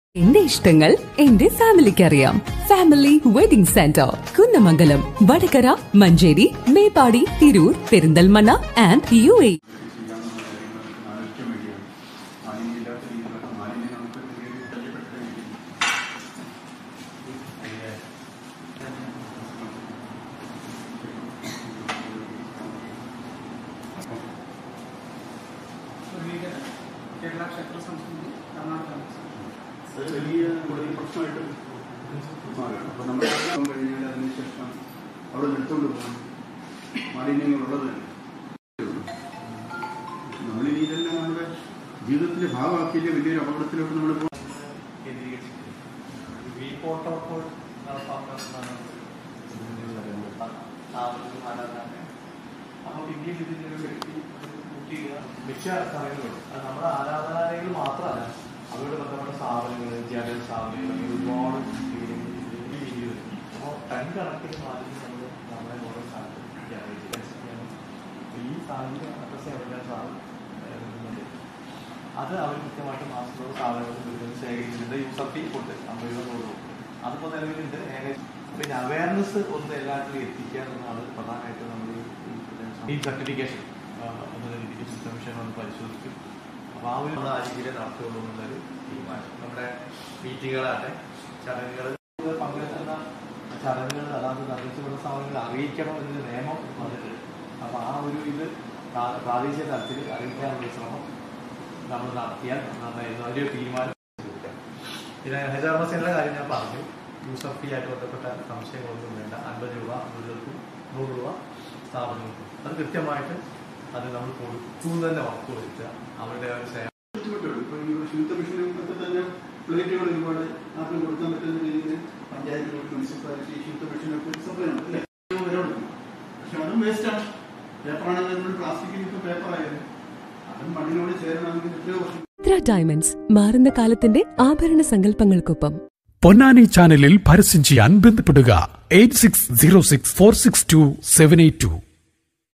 എന്റെ ഇഷ്ടങ്ങൾ എന്റെ ഫാമിലിക്ക് അറിയാം. Family wedding centre, Kunnamangalam, Vadakara, Manjeri, Meppadi, Tirur, Perinthalmanna and UAE. Kerala ക്ഷേത്ര സംസ്കൃതി കർണാടക വലിയ പ്രശ്നമായിട്ട് മാറുകയാണ്. അപ്പോൾ നമ്മൾ കഴിഞ്ഞാൽ അതിനുശേഷം അവിടെ എടുത്തുകൊണ്ട് പോകണം മാലിന്യങ്ങളുള്ളത് നമ്മളിനി ഇതെല്ലാം നമ്മുടെ ജീവിതത്തിന്റെ ഭാഗമാക്കിയില്ലേ വലിയൊരു അപകടത്തിലോട്ട് നമ്മൾ പോകും. അപ്പോൾ പിന്നീട് ഇതിൻ്റെ വ്യക്തി മിക്ക സമയങ്ങളും അത് നമ്മുടെ ആരാധനാലയങ്ങൾ മാത്രമല്ല, അവരുടെ ബന്ധപ്പെട്ട സ്ഥാപനങ്ങൾ, വിദ്യാഭ്യാസ സ്ഥാപനങ്ങൾ, ഒരുപാട് രീതിയിൽ അപ്പോൾ ടൺ കണക്കിന് മാലിന്യം നമ്മളെ ഓരോ സ്ഥലത്തും ഈ സാഹചര്യം അഡ്രസ് അത് അവർ കൃത്യമായിട്ട് മാസത്തോളം സ്ഥാപനങ്ങളിൽ ശേഖരിക്കുന്നുണ്ട്. യൂസർ ഫീ കൊണ്ട് 50 രൂപ അതിപ്പോൾ നിലവിലുണ്ട്. ഏകദേശം പിന്നെ അവയർനെസ് ഒന്ന് എല്ലാത്തിലും എത്തിക്കുക എന്നതാണ് പ്രധാനമായിട്ടും നമ്മൾ ഈ സർട്ടിഫിക്കേഷൻ കമ്മീഷൻ ഒന്ന് പരിശോധിക്കും. അപ്പോൾ ആ ഒരു നമ്മൾ ആശുപത്രിയിലെ നടത്തുള്ളൂ എന്നുള്ളൊരു തീരുമാനം. നമ്മുടെ മീറ്റിങ്ങുകളാകട്ടെ, ചടങ്ങുകൾ, പങ്കെടുക്കുന്ന ചടങ്ങുകൾ അതായത് നിർദ്ദേശിക്കുന്ന സ്ഥാപനങ്ങൾ അറിയിക്കണം എന്നൊരു നിയമം വന്നിട്ടുണ്ട്. അപ്പോൾ ആ ഒരു ഇത് പ്രാദേശിക തലത്തിൽ അറിയിക്കാനുള്ള ശ്രമം നമ്മൾ നടത്തിയാൽ നന്നായിരുന്നു. അതിലൊരു തീരുമാനം കൊടുക്കാം. പിന്നെ ഹെജാർമസിൻ്റെ കാര്യം ഞാൻ പറഞ്ഞു. യൂസർ ഫീ ആയിട്ട് ബന്ധപ്പെട്ട സംശയങ്ങളൊന്നും വേണ്ട. 50 രൂപ വീടുകൾക്കും 100 രൂപ സ്ഥാപനങ്ങൾക്കും അത് കൃത്യമായിട്ട് അത് നമ്മൾ കൊടുക്കും തന്നെ ഉറപ്പ് വരുത്തുക. അവരുടെ ഒരു ശുചിത്വ മിഷനൊക്കെ തന്നെ പ്ലേറ്റുകൾ ഒരുപാട് ആർക്കും കൊടുക്കാൻ പറ്റുന്ന രീതിയിൽ പഞ്ചായത്തുകൾ, മുനിസിപ്പാലിറ്റി ശുചിത്വ മിഷനൊക്കെ സപ്ലൈ ഉണ്ട്. പക്ഷെ അതും വേസ്റ്റാണ്. പേപ്പറാണെങ്കിൽ നമ്മൾ പ്ലാസ്റ്റിക്കിനൊക്കെ പേപ്പറായിരുന്നു, അതും മണ്ണിനോട് ചേരണമെങ്കിൽ എത്രയോ വർഷം. ഡയമണ്ട്സ്, മാറുന്ന കാലത്തിന്റെ ആഭരണ സങ്കല്പങ്ങൾക്കൊപ്പം. പൊന്നാനി ചാനലിൽ പരസ്യം ചെയ്യാൻ ബന്ധപ്പെടുക 8606 462 782.